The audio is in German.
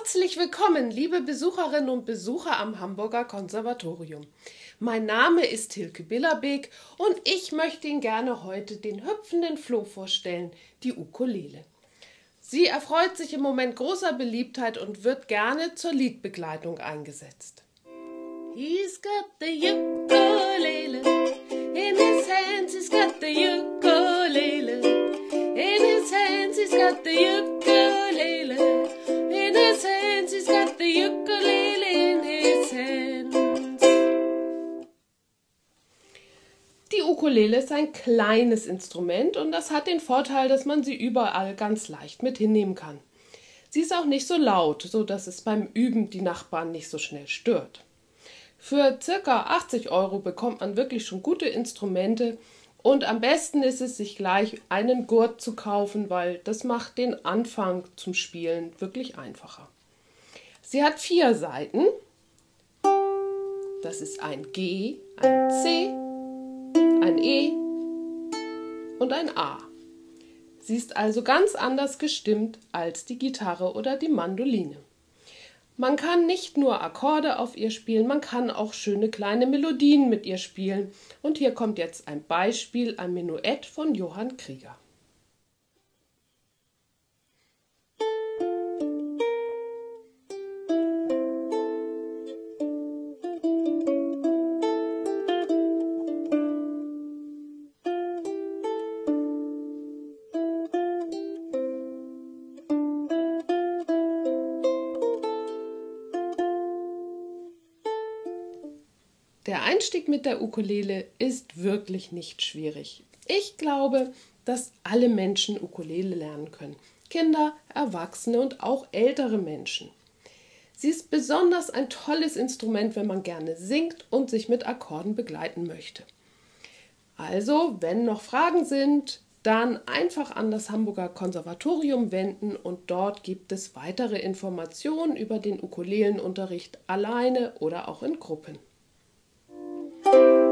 Herzlich willkommen, liebe Besucherinnen und Besucher am Hamburger Konservatorium. Mein Name ist Hilke Billerbeek und ich möchte Ihnen gerne heute den hüpfenden Floh vorstellen, die Ukulele. Sie erfreut sich im Moment großer Beliebtheit und wird gerne zur Liedbegleitung eingesetzt. He's got the ukulele, in his hands he's got the ukulele, in his hands he's got the ukulele, in his hands he's got the ukulele in his hands. Die Ukulele ist ein kleines Instrument und das hat den Vorteil, dass man sie überall ganz leicht mit hinnehmen kann. Sie ist auch nicht so laut, so dass es beim Üben die Nachbarn nicht so schnell stört. Für ca. 80 € bekommt man wirklich schon gute Instrumente und am besten ist es, sich gleich einen Gurt zu kaufen, weil das macht den Anfang zum Spielen wirklich einfacher. Sie hat 4 Saiten. Das ist ein G, ein C, ein E und ein A. Sie ist also ganz anders gestimmt als die Gitarre oder die Mandoline. Man kann nicht nur Akkorde auf ihr spielen, man kann auch schöne kleine Melodien mit ihr spielen. Und hier kommt jetzt ein Beispiel, ein Menuett von Johann Krieger. Der Einstieg mit der Ukulele ist wirklich nicht schwierig. Ich glaube, dass alle Menschen Ukulele lernen können. Kinder, Erwachsene und auch ältere Menschen. Sie ist besonders ein tolles Instrument, wenn man gerne singt und sich mit Akkorden begleiten möchte. Also, wenn noch Fragen sind, dann einfach an das Hamburger Konservatorium wenden und dort gibt es weitere Informationen über den Ukulelenunterricht alleine oder auch in Gruppen.